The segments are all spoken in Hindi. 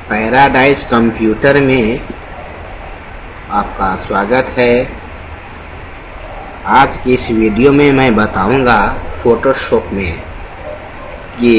पैराडाइज कंप्यूटर में आपका स्वागत है। आज की इस वीडियो में मैं बताऊंगा फोटोशॉप में कि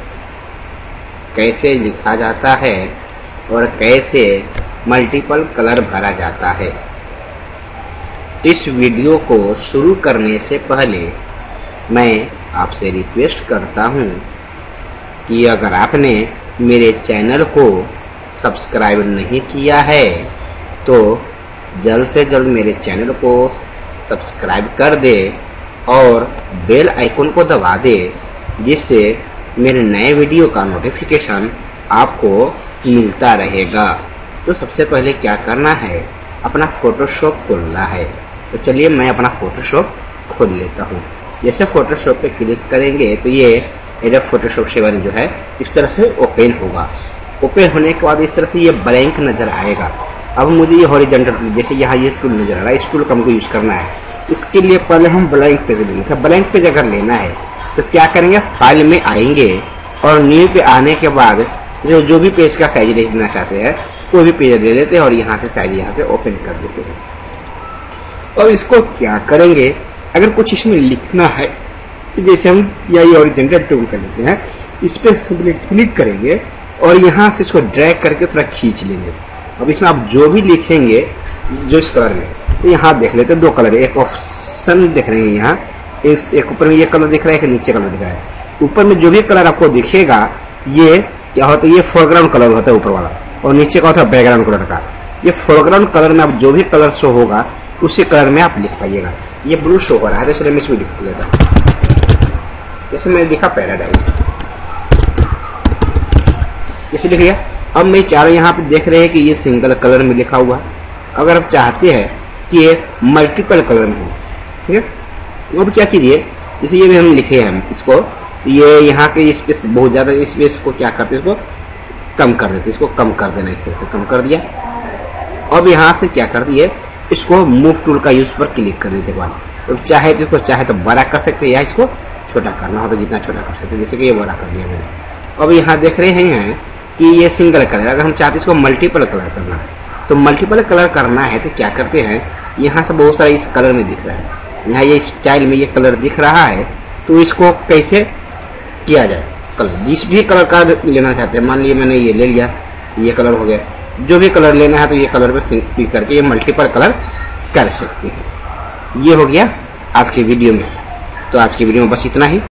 कैसे लिखा जाता है और कैसे मल्टीपल कलर भरा जाता है। इस वीडियो को शुरू करने से पहले मैं आपसे रिक्वेस्ट करता हूं कि अगर आपने मेरे चैनल को सब्सक्राइब नहीं किया है तो जल्द से जल्द मेरे चैनल को सब्सक्राइब कर दे और बेल आइकन को दबा दे, जिससे मेरे नए वीडियो का नोटिफिकेशन आपको मिलता रहेगा। तो सबसे पहले क्या करना है, अपना फोटोशॉप खोलना है। तो चलिए मैं अपना फोटोशॉप खोल लेता हूँ। जैसे फोटोशॉप पे क्लिक करेंगे तो ये एडोब फोटोशॉप 7 जो है इस तरह से ओपन होगा। ओपन होने के बाद इस तरह से ये ब्लैंक नजर आएगा। अब मुझे ये हॉरिजॉन्टल टूल, जैसे यहाँ ये टूल नजर आ रहा है, इस टूल का हमको यूज करना है। इसके लिए पहले हम ब्लैंक पेज लेंगे। ब्लैंक पेज अगर लेना है तो क्या करेंगे, फाइल में आएंगे और न्यू पे आने के बाद जो भी पेज का साइज लिखना चाहते हैं कोई भी पेज ले लेते हैं और यहाँ से साइज यहाँ से ओपन कर देते हैं। और इसको क्या करेंगे, अगर कुछ इसमें लिखना है तो जैसे हम ये हॉरिजॉन्टल टूल कर लेते हैं, इस पर सिंपली क्लिक करेंगे और यहाँ से इसको ड्रैग करके थोड़ा खींच लेंगे। अब इसमें आप जो भी लिखेंगे जो इस कलर में, तो यहाँ देख लेते हैं दो कलर, एक ऑप्शन देख रहे हैं यहाँ, एक ऊपर में ये कलर दिख रहा है, एक नीचे कलर दिख रहा है। ऊपर में जो भी कलर आपको दिखेगा ये क्या होता है, ये फोरग्राउंड कलर होता है ऊपर वाला, और नीचे का होता है बैकग्राउंड कलर का। ये फोरग्राउंड कलर में आप जो भी कलर शो होगा उसी कलर में आप लिख पाइएगा। ये ब्लू शो हो रहा है तो इसलिए मैं इसमें लिख लेता हूँ। जैसे मैं लिखा पैराडाइज, जैसे लिख लिया। अब मैं चारों यहाँ पे देख रहे हैं कि ये सिंगल कलर में लिखा हुआ। अगर आप चाहते हैं कि ये मल्टीपल कलर में हो, ठीक है, अब क्या कीजिए, जैसे ये भी हम लिखे हैं इसको, ये यहाँ के स्पेस बहुत ज्यादा, स्पेस को क्या करते हैं, इसको कम कर देते, इसको कम कर देना, इस तरह से कम कर दिया। अब यहाँ से क्या कर दिए, इसको मूव टूल का यूज पर क्लिक कर देते बाद। तो चाहे तो इसको चाहे तो बड़ा कर सकते हैं या इसको छोटा करना हो तो जितना छोटा कर सकते हैं, जैसे कि ये बड़ा कर दिया मैंने। अब यहाँ देख रहे हैं कि ये सिंगल कलर, अगर हम चाहते हैं इसको मल्टीपल कलर करना है तो मल्टीपल कलर करना है तो क्या करते हैं, यहाँ से बहुत सारा इस कलर में दिख रहा है, यहाँ ये स्टाइल में ये कलर दिख रहा है, तो इसको कैसे किया जाए, कलर जिस भी कलर का लेना चाहते हैं, मान लिया मैंने ये ले लिया, ये कलर हो गया, जो भी कलर लेना है तो ये कलर पे क्लिक करके ये मल्टीपल कलर कर सकते हैं। ये हो गया आज के वीडियो में। तो आज की वीडियो में बस इतना ही।